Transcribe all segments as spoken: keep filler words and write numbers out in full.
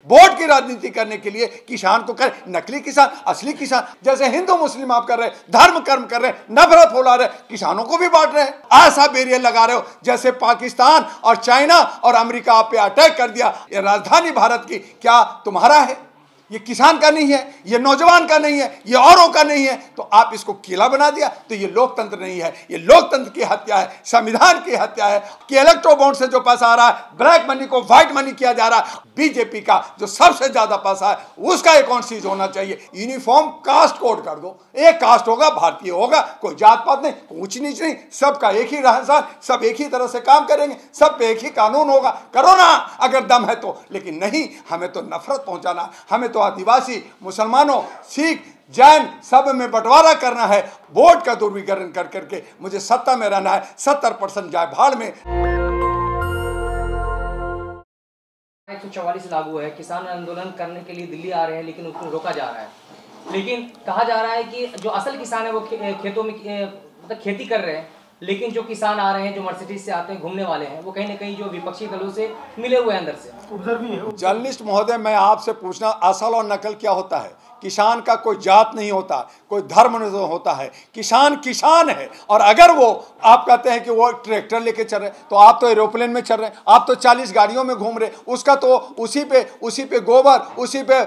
Vote की राजनीति करने के लिए किसान को कर, नकली किसान, असली किसान, जैसे हिंदू मुस्लिम आप कर रहे, धर्म कर्म कर रहे, नफरत फैला रहे, किसानों को भी बांट रहे हैं। ऐसा बैरियर लगा रहे हो जैसे पाकिस्तान और चाइना और अमेरिका आप पे अटैक कर दिया। ये राजधानी भारत की क्या तुम्हारा है? ये किसान का नहीं है, ये नौजवान का नहीं है, ये औरों का नहीं है, तो आप इसको किला बना दिया। तो ये लोकतंत्र नहीं है, ये लोकतंत्र की हत्या है, संविधान की हत्या है कि इलेक्ट्रो बॉन्ड से जो पैसा आ रहा है, ब्लैक मनी को व्हाइट मनी किया जा रहा है। बीजेपी का जो सबसे ज्यादा पैसा है उसका अकाउंट सीज होना चाहिए। यूनिफॉर्म कास्ट कोड कर दो, एक कास्ट होगा, भारतीय होगा, कोई जात पात नहीं, ऊंच नीच नहीं, सबका एक ही रहन सहन, सब एक ही तरह से काम करेंगे, सब पे एक ही कानून होगा। करो ना अगर दम है तो, लेकिन नहीं, हमें तो नफरत पहुंचाना, हमें तो आदिवासी, मुसलमानों, सिख, जैन सब में बंटवारा करना है, वोट का दुर्विकरण कर करके मुझे सत्ता में रहना है। सत्तर परसेंट जाए भाड़ में। एक सौ चौवालीस लागू है, किसान आंदोलन करने के लिए दिल्ली आ रहे हैं लेकिन उसको रोका जा रहा है। लेकिन कहा जा रहा है कि जो असल किसान है वो खे, खेतों में मतलब खेती कर रहे हैं, लेकिन जो किसान आ रहे हैं, जो मर्सिडीज से आते हैं, घूमने वाले हैं, वो कहीं ना कहीं जो विपक्षी दलों से मिले हुए हैं अंदर से। जर्नलिस्ट महोदय, मैं आपसे पूछना, असल और नकल क्या होता है? किसान का कोई जात नहीं होता, कोई धर्म नहीं होता है, किसान किसान है। और अगर वो आप कहते हैं कि वो ट्रैक्टर लेके चल रहे, तो आप तो एरोप्लेन में चल रहे हैं, आप तो चालीस गाड़ियों में घूम रहे, उसका तो उसी पे उसी पे गोबर, उसी पे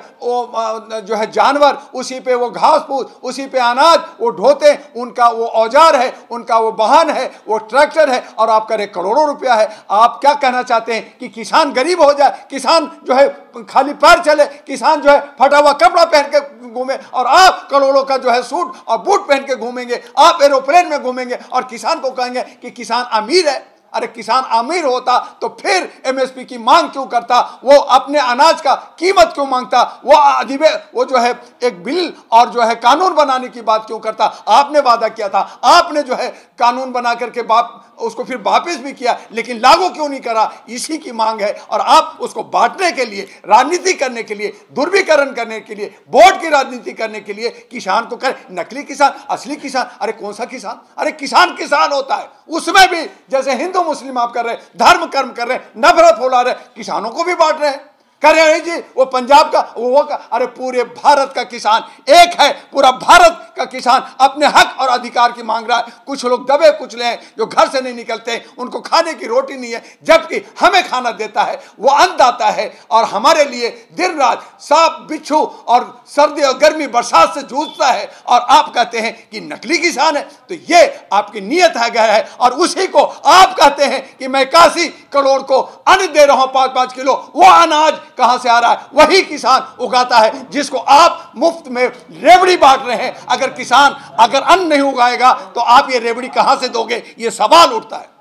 वो जो है जानवर, उसी पे वो घास फूस, उसी पे अनाज वो ढोते, उनका वो औजार है, उनका वो वाहन है, वो ट्रैक्टर है, और आपका रे करोड़ों रुपया है। आप क्या कहना चाहते हैं कि किसान गरीब हो जाए, किसान जो है खाली पैर चले, किसान जो है फटा हुआ कपड़ा पहन के घूमे, और आप करोड़ों का जो है सूट और बूट पहन के घूमेंगे, आप एरोप्लेन में घूमेंगे और किसान को कहेंगे कि किसान अमीर है? अरे किसान अमीर होता तो फिर एमएसपी की मांग क्यों करता? वो अपने अनाज का कीमत क्यों मांगता? वो अधिवे वो जो है एक बिल और जो है कानून बनाने की बात क्यों करता? आपने वादा किया था, आपने जो है कानून बना करके बाप उसको फिर वापस भी किया, लेकिन लागू क्यों नहीं करा? इसी की मांग है। और आप उसको बांटने के लिए, राजनीति करने के लिए, दुर्विकरण करने के लिए, वोट की राजनीति करने के लिए किसान को कर, नकली किसान, असली किसान। अरे कौन सा किसान? अरे किसान किसान होता है, उसमें भी जैसे हिंदू मुस्लिम आप कर रहे, धर्म कर्म कर रहे, नफरत फैला रहे, किसानों को भी बांट रहे हैं। कर रहे जी, वो पंजाब का, वो का, अरे पूरे भारत का किसान एक है, पूरा भारत का किसान अपने हक और अधिकार की मांग रहा है। कुछ लोग दबे कुचले हैं जो घर से नहीं निकलते, उनको खाने की रोटी नहीं है, जबकि हमें खाना देता है, वो अन्नदाता है, और हमारे लिए दिन रात सांप बिच्छू और सर्दी और गर्मी बरसात से जूझता है, और आप कहते हैं कि नकली किसान है। तो ये आपकी नीयत है गया है, और उसी को आप कहते हैं कि मैं इक्यासी करोड़ को अन्न दे रहा हूं, पांच पांच किलो। वो अनाज कहां से आ रहा है? वही किसान उगाता है जिसको आप मुफ्त में रेवड़ी बांट रहे हैं। अगर किसान अगर अन्न नहीं उगाएगा तो आप ये रेवड़ी कहां से दोगे? ये सवाल उठता है।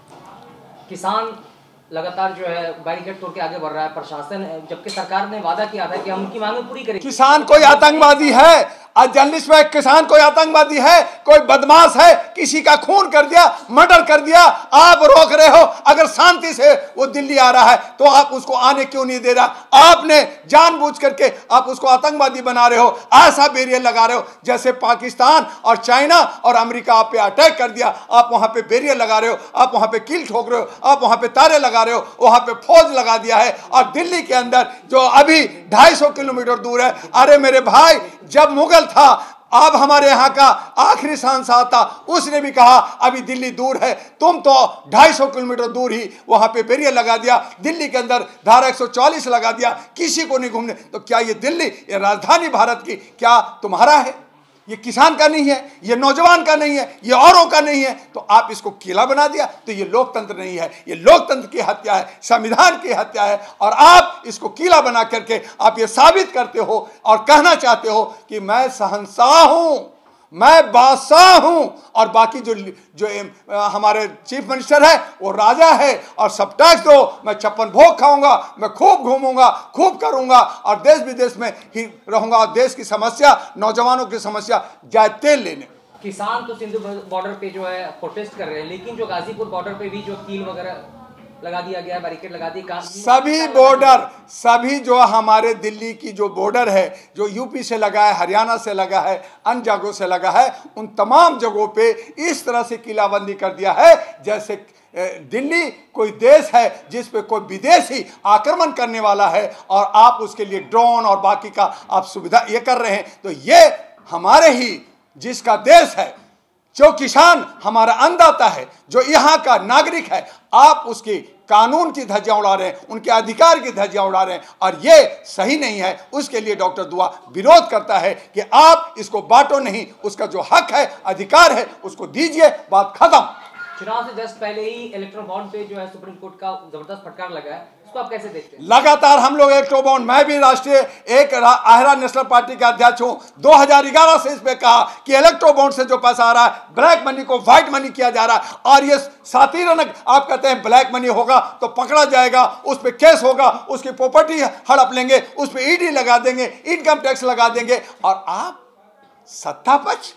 किसान लगातार जो है बैरिकेड तोड़ के आगे बढ़ रहा है, प्रशासन, जबकि सरकार ने वादा किया था कि हम उनकी मांगें पूरी करेंगे। किसान कोई आतंकवादी है? आज जर्नलिस्ट में किसान कोई आतंकवादी है? कोई बदमाश है? किसी का खून कर दिया, मर्डर कर दिया, आप रोक रहे हो। अगर शांति से वो दिल्ली आ रहा है तो आप उसको आने क्यों नहीं दे रहा? आपने जानबूझ करके आप उसको आतंकवादी बना रहे हो, ऐसा बैरियर लगा रहे हो जैसे पाकिस्तान और चाइना और अमेरिका आप पे अटैक कर दिया, आप वहां पे बैरियर लगा रहे हो, आप वहां पे कील ठोक रहे हो, आप वहां पे तारे लगा रहे हो, वहां पे फौज लगा दिया है। और दिल्ली के अंदर जो अभी ढाई सौ किलोमीटर दूर है, अरे मेरे भाई, जब मुगल था, अब हमारे यहाँ का आखिरी सांसद था, उसने भी कहा अभी दिल्ली दूर है, तुम तो ढाई सौ किलोमीटर दूर ही वहां पे बैरियर लगा दिया, दिल्ली के अंदर धारा एक सौ चालीस लगा दिया, किसी को नहीं घूमने। तो क्या ये दिल्ली, ये राजधानी भारत की क्या तुम्हारा है? ये किसान का नहीं है, ये नौजवान का नहीं है, ये औरों का नहीं है, तो आप इसको किला बना दिया। तो ये लोकतंत्र नहीं है, ये लोकतंत्र की हत्या है, संविधान की हत्या है। और आप इसको किला बना करके आप ये साबित करते हो और कहना चाहते हो कि मैं शहंशाह हूं, मैं बादशाह हूं, और बाकी जो जो हमारे चीफ मिनिस्टर है वो राजा है, और सब टैक्स दो, मैं छप्पन भोग खाऊंगा, मैं खूब घूमूंगा, खूब करूंगा, और देश विदेश में ही रहूंगा, और देश की समस्या, नौजवानों की समस्या जाए तेल लेने। किसान तो सिंधु बॉर्डर पे जो है प्रोटेस्ट कर रहे हैं, लेकिन जो गाजीपुर बॉर्डर पे भी जो कील वगैरह लगा दिया गया, बैरिकेड लगा दी, सभी बॉर्डर, सभी जो हमारे दिल्ली की जो बॉर्डर है, जो यूपी से लगा है, हरियाणा से लगा है, अन्य जगहों से लगा है, उन तमाम जगहों पे इस तरह से किलाबंदी कर दिया है जैसे दिल्ली कोई देश है जिस पे कोई विदेशी आक्रमण करने वाला है और आप उसके लिए ड्रोन और बाकी का आप सुविधा ये कर रहे हैं, तो ये हमारे ही जिसका देश है, जो किसान हमारा अन्नदाता है, जो यहाँ का नागरिक है, आप उसकी कानून की धज्जियां उड़ा रहे हैं, उनके अधिकार की धज्जियां उड़ा रहे हैं और ये सही नहीं है। उसके लिए डॉक्टर दुआ विरोध करता है कि आप इसको बांटो नहीं, उसका जो हक है, अधिकार है, उसको दीजिए, बात खत्म। चुनाव से जस्ट पहले ही इलेक्ट्रो बॉन्ड पे जो है सुप्रीम कोर्ट का जबरदस्त फटकार लगा है, उसको आप कैसे देखते हैं? लगातार हम लोग इलेक्ट्रो बॉन्ड, मैं भी राष्ट्रीय एक आहरा नेशनल पार्टी के अध्यक्ष हूं, दो हज़ार ग्यारह से इस पे कहा कि इलेक्ट्रो बॉन्ड से जो पैसा आ रहा है, ब्लैक मनी को व्हाइट मनी किया जा रहा है और ये सातीरनक आप कहते हैं ब्लैक मनी होगा तो पकड़ा जाएगा, उस पर केस होगा, उसकी प्रॉपर्टी हड़प लेंगे, उस पर ईडी लगा देंगे, इनकम टैक्स लगा देंगे और आप सत्ता पक्ष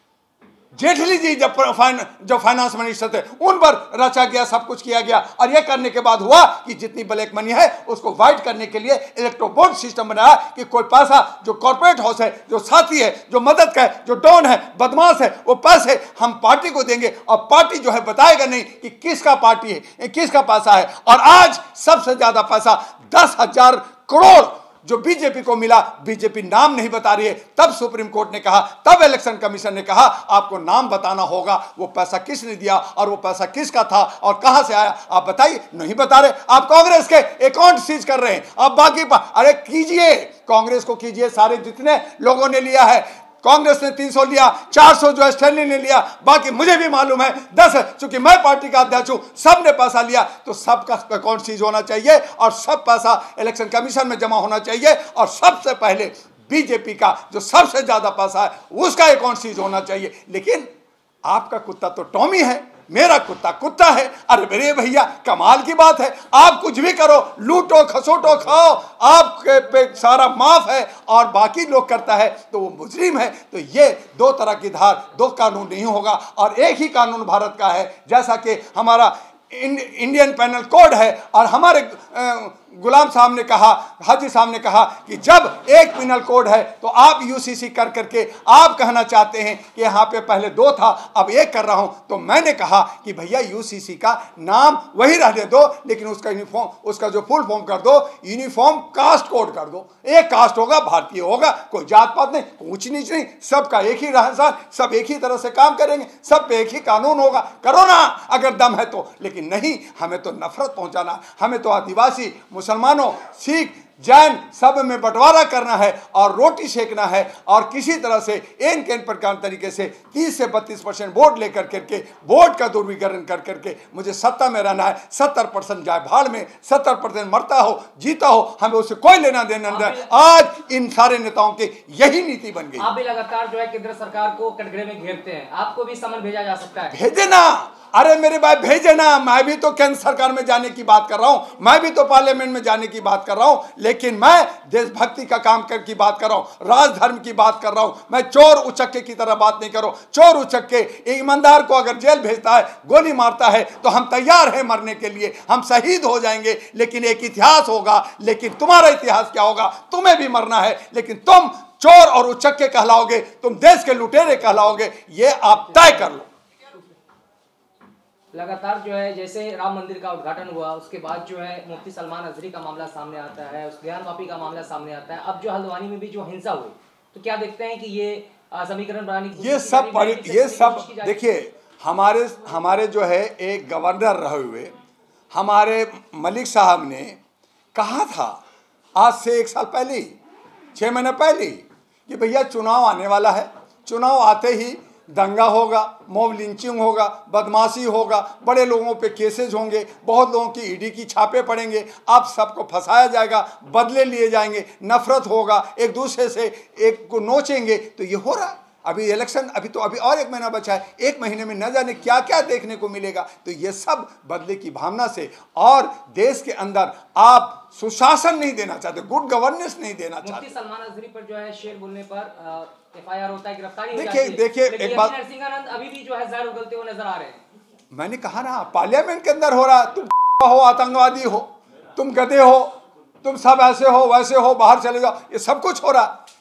जेटली जी जब फाइन जो फाइनेंस मिनिस्टर थे उन पर रचा गया, सब कुछ किया गया और यह करने के बाद हुआ कि जितनी ब्लैक मनी है उसको व्हाइट करने के लिए इलेक्ट्रो बॉन्ड सिस्टम बनाया कि कोई पैसा जो कॉर्पोरेट हाउस है, जो साथी है, जो मदद का है, जो डॉन है, बदमाश है, वो पैसे हम पार्टी को देंगे और पार्टी जो है बताएगा नहीं कि किसका पार्टी है, किसका पैसा है। और आज सबसे ज्यादा पैसा दस हजार करोड़ जो बीजेपी को मिला, बीजेपी नाम नहीं बता रही है। तब सुप्रीम कोर्ट ने कहा, तब इलेक्शन कमीशन ने कहा आपको नाम बताना होगा, वो पैसा किसने दिया और वो पैसा किसका था और कहां से आया, आप बताइए। नहीं बता रहे, आप कांग्रेस के अकाउंट सीज कर रहे हैं, आप बाकी अरे कीजिए, कांग्रेस को कीजिए, सारे जितने लोगों ने लिया है, कांग्रेस ने तीन सौ लिया, चार सौ जो स्टैलिन ने लिया, बाकी मुझे भी मालूम है दस, चूंकि मैं पार्टी का अध्यक्ष हूं, सब ने पैसा लिया, तो सबका अकाउंट सीज होना चाहिए और सब पैसा इलेक्शन कमीशन में जमा होना चाहिए और सबसे पहले बीजेपी का जो सबसे ज्यादा पैसा है उसका अकाउंट सीज होना चाहिए। लेकिन आपका कुत्ता तो टॉमी है, मेरा कुत्ता कुत्ता है। अरे मेरे भैया कमाल की बात है, आप कुछ भी करो, लूटो खसोटो खाओ, आपके पे सारा माफ है और बाकी लोग करता है तो वो मुजरिम है। तो ये दो तरह की धार, दो कानून नहीं होगा और एक ही कानून भारत का है। जैसा कि हमारा इंडियन पैनल कोड है और हमारे गुलाम साहब ने कहा, हाजी साहब ने कहा कि जब एक पिनल कोड है तो आप यूसीसी कर करके आप कहना चाहते हैं कि यहाँ पे पहले दो था अब एक कर रहा हूँ, तो मैंने कहा कि भैया यूसीसी का नाम वही रहने दो, लेकिन उसका यूनिफॉर्म, उसका जो फुल फॉर्म कर दो, यूनिफॉर्म कास्ट कोड कर दो। एक कास्ट होगा, भारतीय होगा, कोई जात पात नहीं, ऊंच नीच नहीं, सबका एक ही रहन सहन, सब एक ही तरह से काम करेंगे, सब पे एक ही कानून होगा। करो ना अगर दम है तो, लेकिन नहीं, हमें तो नफरत पहुंचाना, हमें तो आदिवासी, मुसलमानों, सिख, जैन सब में बंटवारा करना है और रोटी सेकना है और किसी तरह से एन कैन प्रकार तरीके से तीस से बत्तीस परसेंट वोट लेकर करके वोट का दुर्विकरण कर करके मुझे सत्ता में रहना है। सत्तर परसेंट जाए भाड़ में, सत्तर परसेंट मरता हो जीता हो, हमें उससे कोई लेना देना नहीं। आज इन सारे नेताओं की यही नीति बन गई। आप भी लगातार जो है केंद्र सरकार को कटघरे में घेरते हैं, आपको भी समन भेजा जा सकता है। भेजे ना, अरे मेरे भाई भेजे ना, मैं भी तो केंद्र सरकार में जाने की बात कर रहा हूं, मैं भी तो पार्लियामेंट में जाने की बात कर रहा हूं, लेकिन मैं देशभक्ति का काम कर की बात कर रहा हूं, राजधर्म की बात कर रहा हूं। मैं चोर उचक्के की तरह बात नहीं कर रहा हूं। चोर उचक्के ईमानदार को अगर जेल भेजता है, गोली मारता है, तो हम तैयार हैं मरने के लिए, हम शहीद हो जाएंगे, लेकिन एक इतिहास होगा। लेकिन तुम्हारा इतिहास क्या होगा, तुम्हें भी मरना है, लेकिन तुम चोर और उचक्के कहलाओगे, तुम देश के लुटेरे कहलाओगे, ये आप तय कर लो। लगातार जो है जैसे राम मंदिर का उद्घाटन हुआ, उसके बाद जो है मुफ्ती सलमान अजहरी का मामला सामने आता है, उस ज्ञान वापी का मामला सामने आता है, अब जो हल्द्वानी में भी जो हिंसा हुई, तो क्या देखते हैं कि ये समीकरण बनाने की ये सब ये सब देखिए, हमारे हमारे जो है एक गवर्नर रहे हुए हमारे मलिक साहब ने कहा था आज से एक साल पहले ही, छः महीने पहले ही, कि भैया चुनाव आने वाला है, चुनाव आते ही दंगा होगा, मॉब लिंचिंग होगा, बदमाशी होगा, बड़े लोगों पे केसेस होंगे, बहुत लोगों की ईडी की छापे पड़ेंगे, आप सबको फंसाया जाएगा, बदले लिए जाएंगे, नफरत होगा, एक दूसरे से एक को नोचेंगे। तो ये हो रहा है। अभी इलेक्शन, अभी तो अभी और एक महीना बचा है, एक महीने में न जाने क्या क्या देखने को मिलेगा। तो ये सब बदले की भावना से और देश के अंदर आप सुशासन नहीं देना चाहते, गुड गवर्नेंस नहीं देना चाहते। मुफ्ती सलमान अजहरी पर जो है शेर बोलने पर एफ आई आर होता है, गिरफ्तारी हो देखिए देखिए एक बात, नरसिंहानंद अभी भी जो है जहर उगलते हुए नजर आ रहे हैं। मैंने कहा ना, पार्लियामेंट के अंदर हो रहा, तुम हो आतंकवादी हो, तुम गधे हो, तुम सब ऐसे हो वैसे हो, बाहर चले जाओ, ये सब कुछ हो रहा।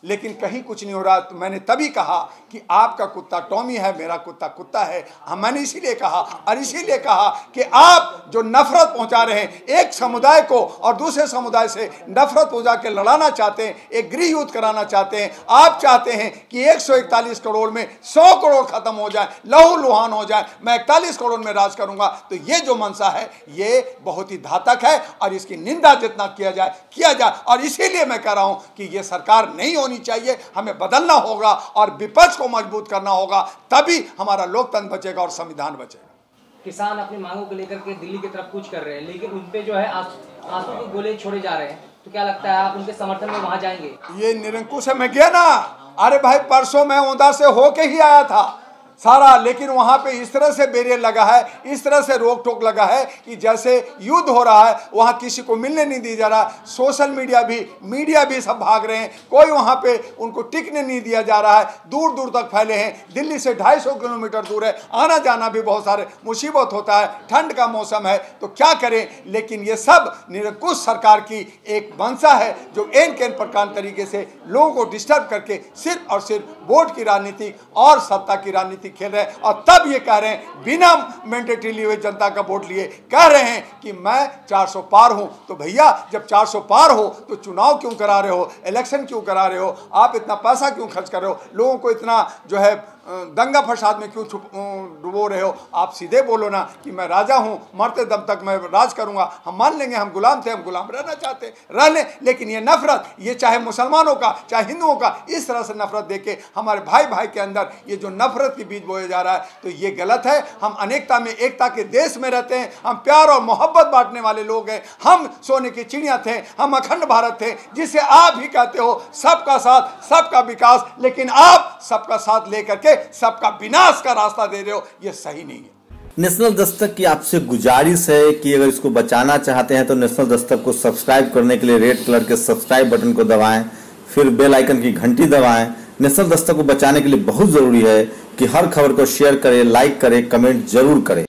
लेकिन कहीं कुछ नहीं हो रहा। तो मैंने तभी कहा कि आपका कुत्ता टॉमी है, मेरा कुत्ता कुत्ता है। हम मैंने इसीलिए कहा और इसीलिए कहा कि आप जो नफरत पहुंचा रहे हैं एक समुदाय को और दूसरे समुदाय से नफरत पहुंचा के लड़ाना चाहते हैं, एक गृह युद्ध कराना चाहते हैं। आप चाहते हैं कि एक सौ इकतालीस करोड़ में सौ करोड़ खत्म हो जाए, लहू लुहान हो जाए, मैं इकतालीस करोड़ में राज करूंगा। तो ये जो मंशा है ये बहुत ही घातक है और इसकी निंदा जितना किया जाए किया जाए। और इसीलिए मैं कह रहा हूं कि ये सरकार नहीं होनी चाहिए, हमें बदलना होगा और विपक्ष को मजबूत करना होगा, तभी हमारा लोकतंत्र बचेगा और संविधान बचेगा। किसान अपनी मांगों को लेकर के दिल्ली की तरफ कूच कर रहे हैं, लेकिन उन पे जो है आंसू के गोले छोड़े जा रहे हैं। तो क्या लगता है आप उनके समर्थन में वहां जाएंगे? ये निरंकुश है। मैं गया ना, अरे भाई परसों मैं उधर से होके ही आया था सारा, लेकिन वहां पे इस तरह से बैरियर लगा है, इस तरह से रोक टोक लगा है कि जैसे युद्ध हो रहा है, वहां किसी को मिलने नहीं दिया जा रहा। सोशल मीडिया भी मीडिया भी सब भाग रहे हैं, कोई वहां पे उनको टिकने नहीं दिया जा रहा है। दूर दूर तक फैले हैं, दिल्ली से ढाई सौ किलोमीटर दूर है, आना जाना भी बहुत सारे मुसीबत होता है, ठंड का मौसम है, तो क्या करें। लेकिन ये सब निरंकुश सरकार की एक मंशा है जो एन केन प्रकार तरीके से लोगों को डिस्टर्ब करके सिर्फ और सिर्फ वोट की राजनीति और सत्ता की राजनीति खेल रहे हैं। और तब ये कह रहे हैं बिना मैंडेटरी लिए हुए जनता का वोट लिए कह रहे हैं कि मैं चार सौ पार हूं। तो भैया जब चार सौ पार हो तो चुनाव क्यों करा रहे हो, इलेक्शन क्यों करा रहे हो, आप इतना पैसा क्यों खर्च कर रहे हो, लोगों को इतना जो है दंगा फसाद में क्यों डुबो रहे हो। आप सीधे बोलो ना कि मैं राजा हूं, मरते दम तक मैं राज करूंगा। हम मान लेंगे हम गुलाम थे, हम गुलाम रहना चाहते रह लें, लेकिन ये नफरत, ये चाहे मुसलमानों का चाहे हिंदुओं का, इस तरह से नफरत देके हमारे भाई भाई के अंदर ये जो नफरत की बीज बोया जा रहा है, तो ये गलत है। हम अनेकता में एकता के देश में रहते हैं, हम प्यार और मोहब्बत बांटने वाले लोग हैं, हम सोने की चिड़िया थे, हम अखंड भारत थे, जिसे आप ही कहते हो सबका साथ सबका विकास। लेकिन आप सबका साथ लेकर के सबका विनाश का रास्ता दे रहे हो, ये सही नहीं है। नेशनल दस्तक की आपसे गुजारिश है कि अगर इसको बचाना चाहते हैं तो नेशनल दस्तक को सब्सक्राइब करने के लिए रेड कलर के सब्सक्राइब बटन को दबाएं, फिर बेल आइकन की घंटी दबाएं। नेशनल दस्तक को बचाने के लिए बहुत जरूरी है कि हर खबर को शेयर करें, लाइक करें, कमेंट जरूर करें।